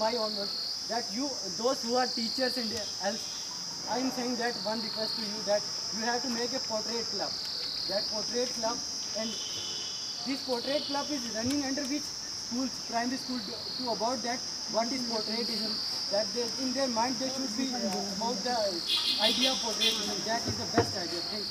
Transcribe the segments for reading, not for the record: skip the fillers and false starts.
5 onwards, that you, those who are teachers and else, I am saying that one request to you, that you have to make a portrait club. That portrait club, and this portrait club is running under which schools, primary school, to about that what is portraitism. That they, in their mind they should be about the idea of portraitism. That is the best idea. Thank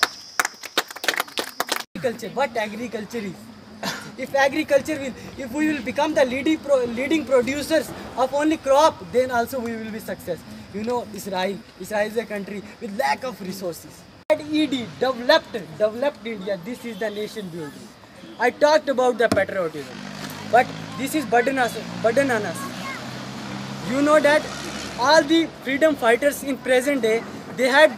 you. Agriculture. What agriculture is? If agriculture will, if we will become the leading producers of only crop, then also we will be success. You know, Israel is a country with lack of resources. ED, developed India. This is the nation building. I talked about the patriotism, but this is burden on us. You know that all the freedom fighters in present day, they had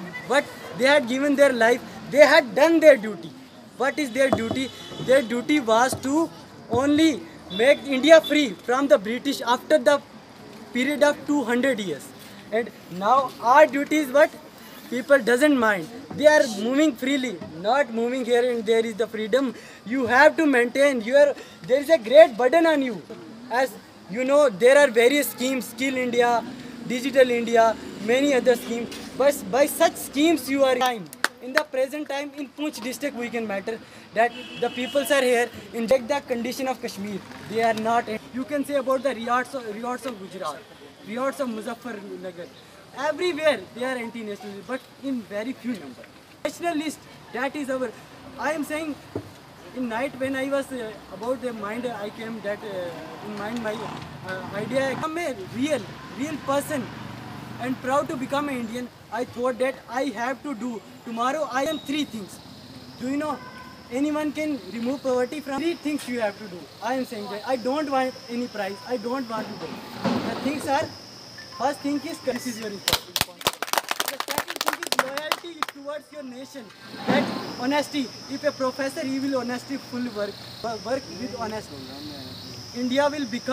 given their life. They had done their duty. What is their duty? Their duty was to only make India free from the British after the period of 200 years. And now our duty is what? People doesn't mind. They are moving freely, not moving here and there is the freedom. You have to maintain there is a great burden on you. As you know, there are various schemes, Skill India, Digital India, many other schemes. But by such schemes you are in the present time in Poonch district we can matter that the peoples are here in the condition of Kashmir. They are not. You can say about the riots of Gujarat, riots of Muzaffarnagar. Everywhere they are anti-nationalist, but in very few numbers. Nationalist, that is our. I am saying, in night when I was about the mind, I came that in mind my idea. I am a real person and proud to become an Indian. I thought that I have to do tomorrow. I am 3 things. Do you know? Anyone can remove poverty from 3 things you have to do. I am saying that I don't want any prize. I don't want to go. The things are. First thing is this is your responsibility. The second thing is loyalty towards your nation. That honesty. If a professor, he will honestly full work with honesty. India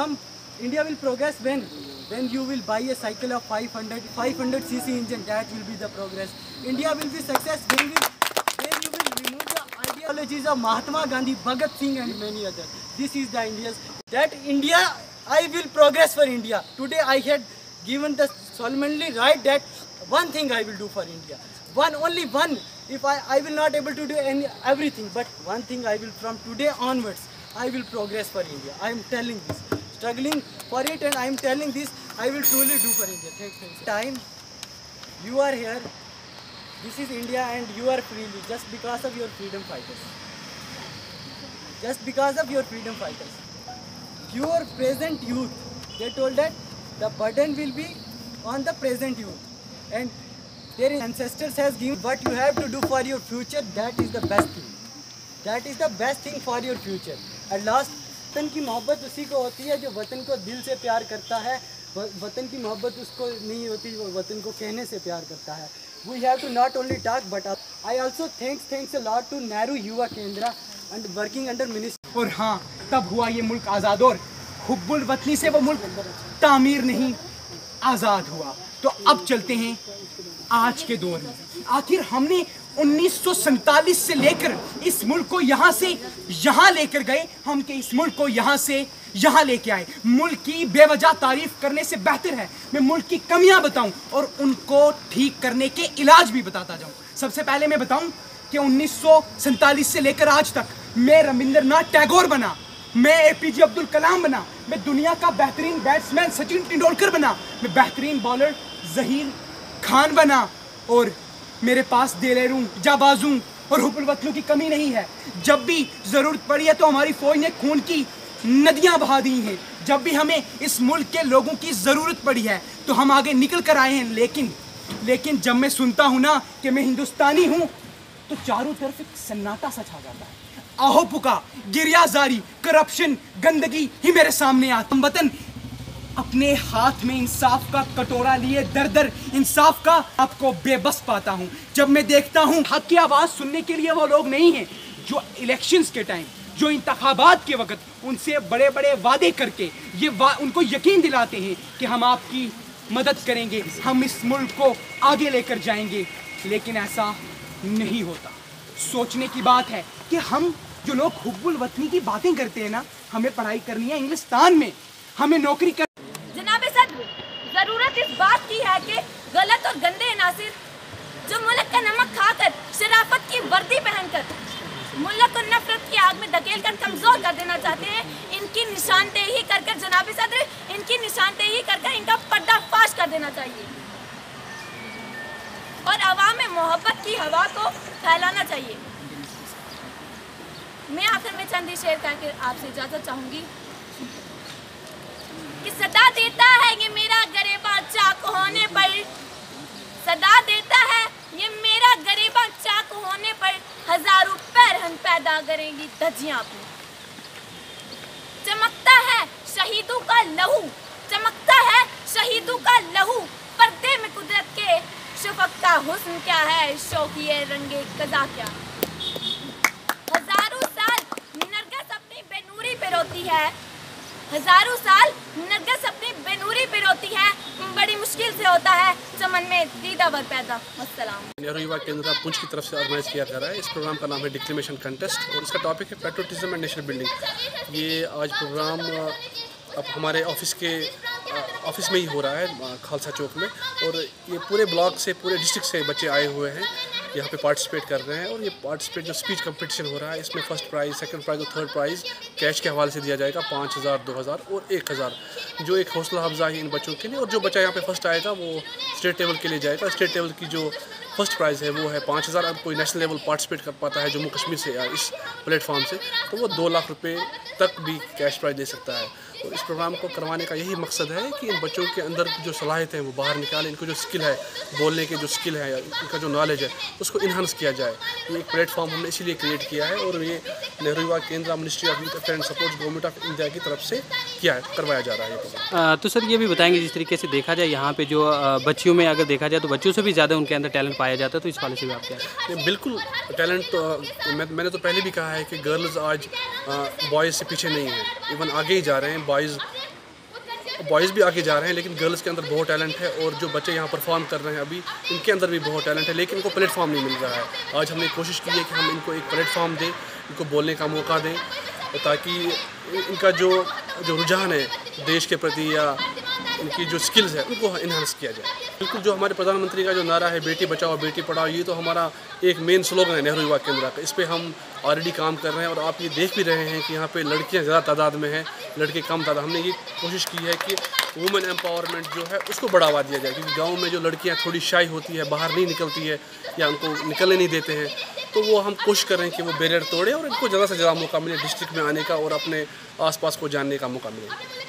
will progress when you will buy a cycle of 500 cc engine. That will be the progress. India will be success when you will remove the ideologies of Mahatma Gandhi, Bhagat Singh and many others. This is the India's. That India, I will progress for India. Today I had given the solemnly right that one thing I will do for India. Only one. If I will not able to do everything, but one thing I will, from today onwards, I will progress for India. I am telling this. Struggling for it, and I am telling this, I will truly do for India. Thanks. Time, you are here. This is India and you are freely just because of your freedom fighters. Just because of your freedom fighters. Your present youth, they told that the burden will be on the present youth. And their ancestors has given what you have to do for your future. That is the best thing. That is the best thing for your future. At last, वतन की मोहब्बत उसी को होती है जो वतन को दिल से प्यार करता है. वतन की मोहब्बत उसको नहीं होती जो वतन को कहने से प्यार करता है. We have to not only talk but I also thanks a lot to Nehru Yuva Kendra and working under ministry. और हाँ, तब हुआ ये मुल्क आज़ाद और हुब्बुल वतनी से वो मुल्क तामीर नहीं आज़ाद हुआ. तो अब चलते हैं आज के दौर में. आखिर हमने 1947 से लेकर इस मुल्क को यहाँ से यहाँ लेकर गए. हम के इस मुल्क को यहाँ से यहाँ लेके आए. मुल्क की बेवजह तारीफ करने से बेहतर है मैं मुल्क की कमियां बताऊं और उनको ठीक करने के इलाज भी बताता जाऊं. सबसे पहले मैं बताऊं कि 1947 से लेकर आज तक मैं रविंद्रनाथ टैगोर बना, मैं एपीजे अब्दुल कलाम बना, मैं दुनिया का बेहतरीन बैट्समैन सचिन तेंदुलकर बना, मैं बेहतरीन बॉलर जहीर खान बना और मेरे पास दिलेरूं, जाबाजूं और हुब्बुल वतनों की कमी नहीं है. जब भी जरूरत पड़ी है तो हमारी फौज ने खून की नदियां बहा दी हैं. जब भी हमें इस मुल्क के लोगों की जरूरत पड़ी है तो हम आगे निकल कर आए हैं. लेकिन जब मैं सुनता हूं ना कि मैं हिंदुस्तानी हूं तो चारों तरफ एक सन्नाटा सा छा जाता है. आहो पुका, गिरियाजारी, करप्शन, गंदगी ही मेरे सामने आते. वतन अपने हाथ में इंसाफ का कटोरा लिए दर दर इंसाफ का आपको बेबस पाता हूं. जब मैं देखता हूं हक की आवाज सुनने के लिए वो लोग नहीं हैं जो इलेक्शंस के टाइम, जो इंतखाबात के वक्त उनसे बड़े बड़े वादे करके उनको यकीन दिलाते हैं कि हम आपकी मदद करेंगे, हम इस मुल्क को आगे लेकर जाएंगे. लेकिन ऐसा नहीं होता. सोचने की बात है कि हम जो लोग हुब्बुल वतनी की बातें करते हैं ना, हमें पढ़ाई करनी है इंग्लिस्तान में, हमें नौकरी कर. जनाब निशानदेही कर कर जनाब सदर, इनकी निशानदेही कर कर इनका पर्दाफाश कर देना चाहिए और आवाम में मोहब्बत की हवा को फैलाना चाहिए। मैं आखिर में चंद शेर कहकर आपसे इजाजत चाहूंगी कि सदा देता है ये मेरा गरेबा चाक होने पर, सदा देता है ये मेरा गरेबा चाक होने पर, हजारों पैरहन पैदा करेंगी धज्जियां अपनी। चमकता है शहीदों का लहू, चमकता है शहीदों का लहू, पर्दे में कुदरत के शफक का हुस्न क्या है, शौकिए रंगे कजा क्या। हजारों साल नरगिस अपनी बेनूरी पे रोती है, हजारों साल नरगिस अपनी बेनूरी पे रोती है, बड़ी मुश्किल से होता है चमन में दीदावर पैदा। अस्सलाम। नेहरू युवा केंद्र पुंछ की तरफ से ऑर्गेनाइज किया जा रहा है। इस प्रोग्राम का नाम है डिक्लेमेशन कंटेस्ट और इसका टॉपिक है पैट्रियोटिज्म एंड नेशन बिल्डिंग। ये आज प्रोग्राम अब हमारे ऑफिस में ही हो रहा है, खालसा चौक में, और ये पूरे ब्लॉक से, पूरे डिस्ट्रिक्ट से बच्चे आए हुए हैं, यहाँ पे पार्टिसिपेट कर रहे हैं। और ये पार्टिसिपेट जो स्पीच कंपटीशन हो रहा है, इसमें फर्स्ट प्राइज़, सेकंड प्राइज़ और थर्ड प्राइज़ कैश के हवाले से दिया जाएगा, 5000, 2000 और 1000, जो एक हौसला अफजाई है इन बच्चों के लिए। और जो बच्चा यहाँ पे फर्स्ट आएगा वो स्टेट लेवल के लिए जाएगा। स्टेट लेवल की जो फर्स्ट प्राइज़ है वो है 5000। अब कोई नेशनल लेवल पार्टिसिपेट कर पाता है जम्मू कश्मीर से या इस प्लेटफॉर्म से, तो वो 2 लाख रुपये तक भी कैश प्राइज़ दे सकता है। तो इस प्रोग्राम को करवाने का यही मकसद है कि इन बच्चों के अंदर जो सलाहियत है वो बाहर निकालें, इनको जो स्किल है, बोलने के जो स्किल है या इनका जो नॉलेज है उसको इन्हांस किया जाए। ये एक प्लेटफॉर्म हमने इसीलिए क्रिएट किया है और ये Nehru Yuva Kendra, ministry of youth affair and support, government of India की तरफ से करवाया जा रहा है ये प्रोग्राम। तो सर ये भी बताएंगे, जिस तरीके से देखा जाए यहाँ पे जो बच्चियों में अगर देखा जाए तो बच्चों से भी ज़्यादा उनके अंदर टैलेंट पाया जाता है, तो इस वाले से भी आप क्या? बिल्कुल टैलेंट तो मैंने तो पहले भी कहा है कि गर्ल्स आज बॉयज़ से पीछे नहीं है, इवन आगे ही जा रहे हैं। बॉयज़ भी आगे जा रहे हैं, लेकिन गर्ल्स के अंदर बहुत टैलेंट है। और जो बच्चे यहाँ परफॉर्म कर रहे हैं अभी, इनके अंदर भी बहुत टैलेंट है, लेकिन इनको प्लेटफॉर्म नहीं मिल रहा है। आज हमने कोशिश की है कि हम इनको एक प्लेटफॉर्म दें, इनको बोलने का मौका दें, ताकि इनका जो रुझान है देश के प्रति या इनकी जो स्किल्स है उनको इन्हांस किया जाए। बिल्कुल, जो हमारे प्रधानमंत्री का जो नारा है बेटी बचाओ बेटी पढ़ाओ, ये तो हमारा एक मेन स्लोगन है नेहरू युवा केंद्र का। इस पर हम ऑलरेडी काम कर रहे हैं और आप ये देख भी रहे हैं कि यहाँ पे लड़कियाँ ज़्यादा तादाद में हैं, लड़के कम तादाद। हमने ये कोशिश की है कि वुमेन एम्पावरमेंट जो है उसको बढ़ावा दिया जाए, क्योंकि गाँव में जो लड़कियाँ थोड़ी शाई होती है, बाहर नहीं निकलती है या उनको निकलने नहीं देते हैं, तो वो हम कोशिश कर रहे हैं कि वो बैरियर तोड़े और इनको ज़्यादा से ज़्यादा मौका मिले डिस्ट्रिक्ट में आने का और अपने आसपास को जानने का मौका मिले।